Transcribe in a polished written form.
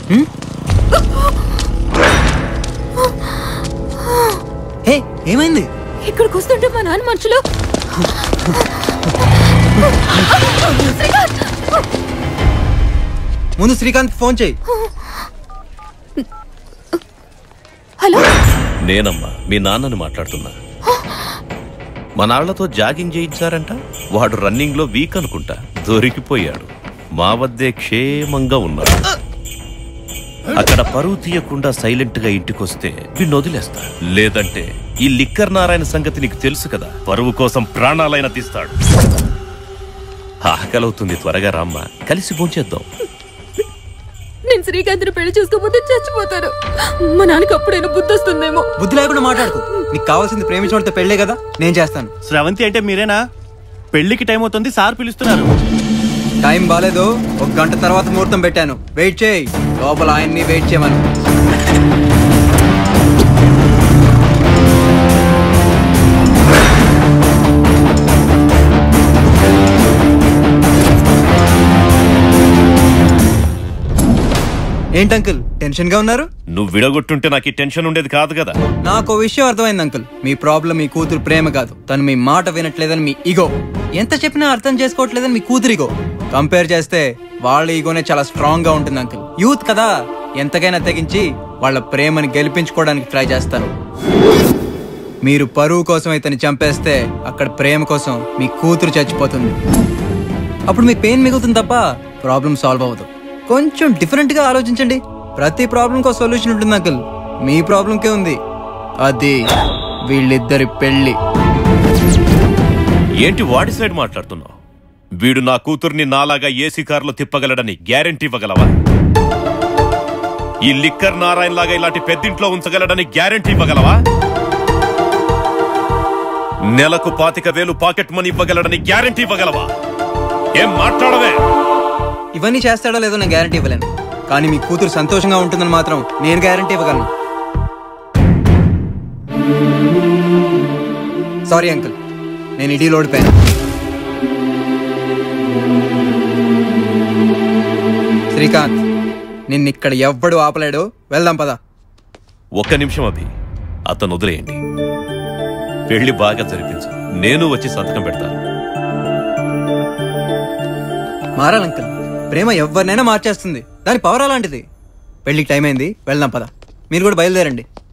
హే, ఏమైంది? ఇక్కడికి వస్తుంటే మా నాన్న మనుషులు. ముందు శ్రీకాంత్ ఫోన్ చేయి. హలో, నేనమ్మా, మీ నాన్నని మాట్లాడుతున్నా. మా నాళ్లతో జాగింగ్ చేయించారంట. వాడు రన్నింగ్ లో వీక్ అనుకుంటా, దొరికిపోయాడు. మా వద్దే క్షేమంగా ఉన్నాడు. అక్కడ పరువు తీయకుండా సైలెంట్ గా ఇంటికొస్తే వీడిని వదిలేస్తా. లేదంటే ఈ లిక్కర్ నారాయణ సంగతి నీకు తెలుసు కదా, పరువు కోసం ప్రాణాలైనా తీస్తాడు. ఆకలవుతుంది, త్వరగా రామ్మా, కలిసి భోంచేద్దాం. నేను శ్రీకాంత్ని పెళ్లి చేసుకోకపోతే చచ్చిపోతాను. మా నాన్నకి అప్పుడైనా బుద్ధి వస్తుందేమో. బుద్ధి లేకుండా మాట్లాడుకో. నీకు కావాల్సింది ప్రేమించడంతో పెళ్లే కదా, నేను చేస్తాను. శ్రవంతి అంటే మీరేనా? పెళ్లికి టైం అవుతుంది, సార్ పిలుస్తున్నారు. టైం బాలేదు, 1 గంట తర్వాత ముహూర్తం పెట్టాను. వెయిట్ చేయి, లోపల ఆయన్ని వెయిట్ చేయమను. ఏంటి అంకుల్, టెన్షన్ గా ఉన్నారు? నువ్వు విడగొట్టుంటే నాకు ఈ టెన్షన్ ఉండేది కాదు కదా. నాకు విషయం అర్థమైంది అంకుల్. మీ ప్రాబ్లం మీ కూతురు ప్రేమ కాదు, తను మీ మాట వినట్లేదని మీ ఈగో. ఎంత చెప్పినా అర్థం చేసుకోవట్లేదని మీ కూతురు ఈగో. కంపేర్ చేస్తే వాళ్ళ ఈగోనే చాలా స్ట్రాంగ్ గా ఉంటుంది అంకుల్. యూత్ కదా, ఎంతకైనా తెగించి వాళ్ళ ప్రేమని గెలిపించుకోవడానికి ట్రై చేస్తారు. మీరు పరువు కోసం ఇతన్ని చంపేస్తే అక్కడ ప్రేమ కోసం మీ కూతురు చచ్చిపోతుంది. అప్పుడు మీ పెయిన్ మిగులుతుంది తప్ప ప్రాబ్లం సాల్వ్ అవ్వదు. కొంచెం డిఫరెంట్ గా ఆలోచించండి. ప్రతి ప్రాబ్లంకో సొల్యూషన్ ఉంటుంది అంకుల్. మీ ప్రాబ్లంకే ఉంది, అది వీళ్ళిద్దరి పెళ్లి. ఏంటి వాడి సైడ్ మాట్లాడుతున్నావు? వీడు నా కూతుర్ని నాలాగా ఏసీ కారులో తిప్పగలడని గ్యారెంటీ ఇవ్వగలవా? ఈ లిక్కర్ నారాయణ లాగా ఇలాంటి పెద్దింట్లో ఉంచగలడని గ్యారెంటీ ఇవ్వగలవా? నెలకు 25,000 పాకెట్ మనీ ఇవ్వగలడని గ్యారెంటీ ఇవ్వగలవా? ఏం మాట్లాడవే? ఇవన్నీ చేస్తాడో లేదో నేను గ్యారంటీ ఇవ్వలేను, కానీ మీ కూతురు సంతోషంగా ఉంటుందని మాత్రం నేను గ్యారంటీ ఇవ్వగలను. సారీ అంకుల్, నేను ఇడీలో ఓడిపోయాను. శ్రీకాంత్, నిన్నిక్కడ ఎవ్వడు ఆపలేడు. వెళ్దాం పద. 1 నిమిషం అభి, అతను వదిలేయండి. పెళ్లి బాగా జరిపించు, నేను వచ్చి సంతకం పెడతాను. మారాలంకుల్, ప్రేమ ఎవరినైనా మార్చేస్తుంది. దాని పవర్ అలాంటిది. పెళ్లికి టైం అయింది, వెళ్దాం పద. మీరు కూడా బయలుదేరండి.